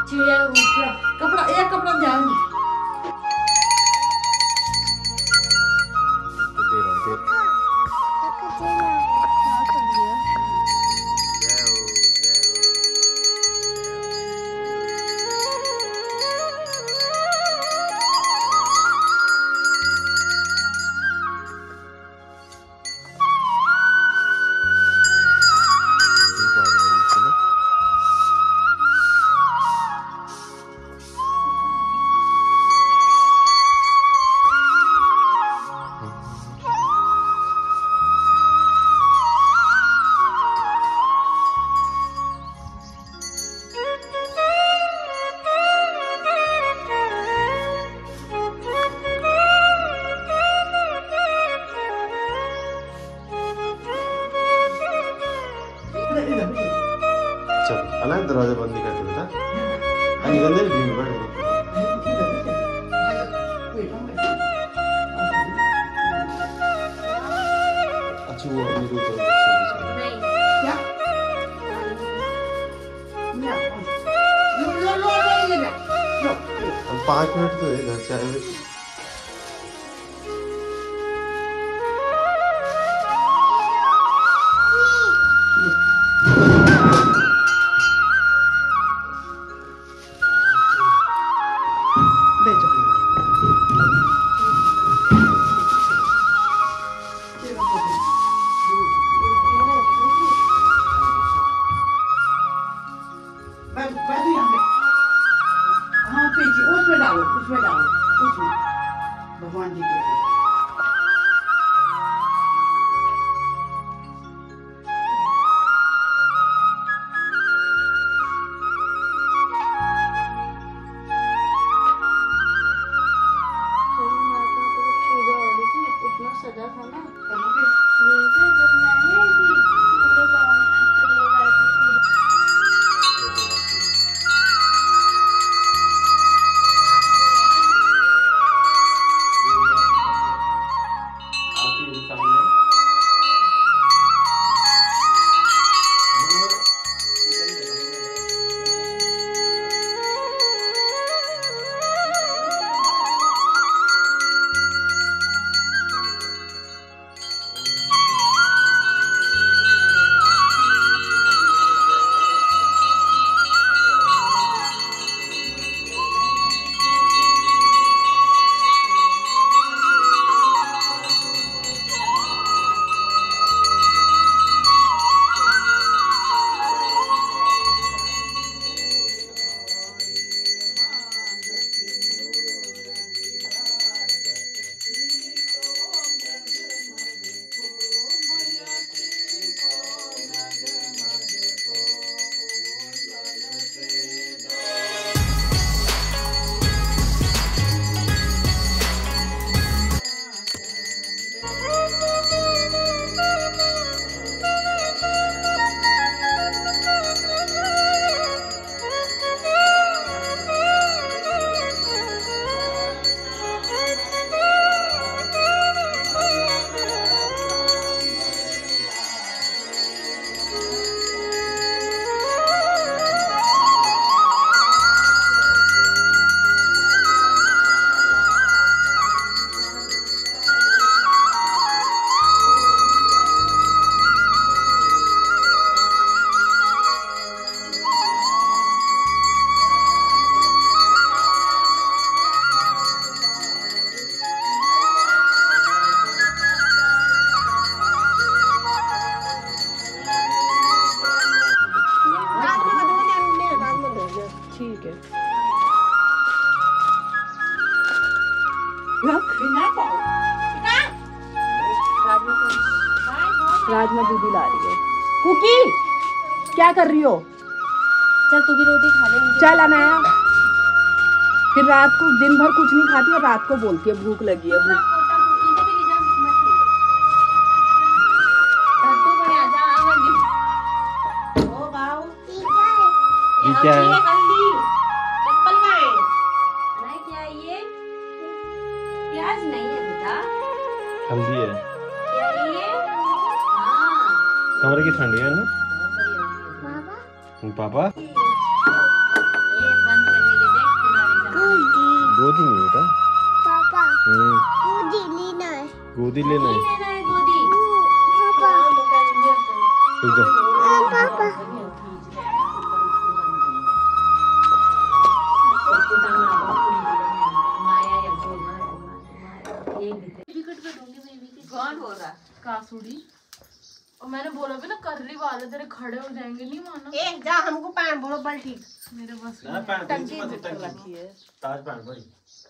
चिड़िया कपड़ा एक कपड़ा ध्यान दे रहा हूँ अलग दरवाजा बंद नहीं करते बेटा। गंदे भी बैठ अच्छा वो अपने को क्या 5 मिनट तो है घर से आए हुए। उसमें डालो उसमें भगवान जी के सजा था ना जब मैंने पूरे गाँव में लोग आए थे। ठीक है। राजमा दीदी ला रही है। कुकी क्या कर रही हो? चल तू भी रोटी खा ले। चल अनाया, फिर रात को दिन भर कुछ नहीं खाती और रात को बोलती है भूख लगी है। भूख क्या है? हल्दी चप्पल का है नहीं, क्या है ये? प्याज नहीं है बेटा, हल्दी है। क्या है ये? हाँ कमरे की ठंडी है ना बहुत बढ़िया। पापा? ये बंद गोदी में बेटा। पापा गोदी लेना है। गोदी लेना है। लेना है गोदी। पापा रुक जा। पापा कौन हो रहा? कासुड़ी। और मैंने बोला भी ना कर्री वाले तेरे खड़े हो जाएंगे, नहीं माना। ए जा हमको पान बोलो पलटी। मेरे बस ना पैन टंकी मत ऊपर रखी है। ताज पैन भाई।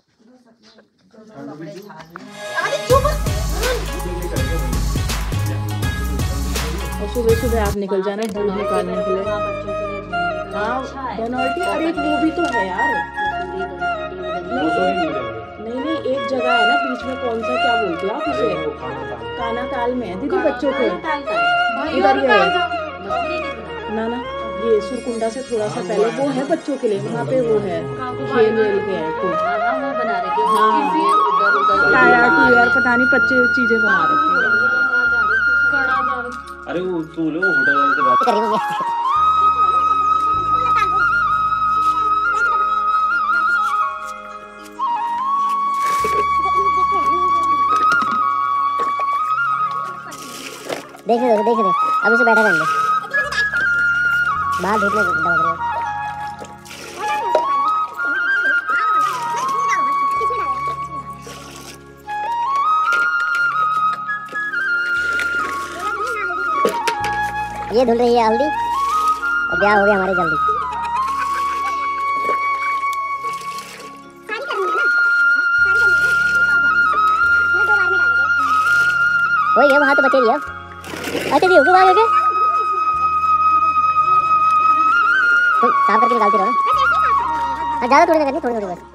अरे चुप। और सुबह सुबह आप निकल जाना दूध निकालने के लिए। हाँ बनौटी, अरे एक वो भी तो है यार। नहीं नहीं, एक जगह है ना बीच में, कौन सा क्या बोलते हो आप उसे? काना ताल में है दीदी बच्चों को। इधर ही है ना ना, ये सुरकुंडा से थोड़ा सा पहले वो है बच्चों के लिए, वहाँ पे वो है खेल वेल के है तो। हाँ टायर टीयर पता नहीं 25 चीजें बना रखी है। अरे वो तू लो होटल वाले से बात देख रहे अब उसे बैठा रहेंगे बाहर धूप में दबा रहे हो। ये धुल रही है हल्दी और ब्याह हो गया हमारे जल्दी। वही है वहाँ तो बचे रही है। अच्छा दी होगी वहाँ गए तो साफ करके निकालते रहो। हाँ ज़्यादा थोड़ी ना करनी, थोड़ी थोड़ी बस।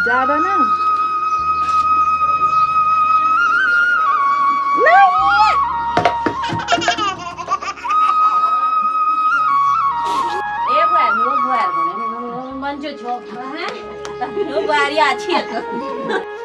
ज्यादा ना ए बुआर नो बुआर भने मन जो छ ह नो बुआरी आछि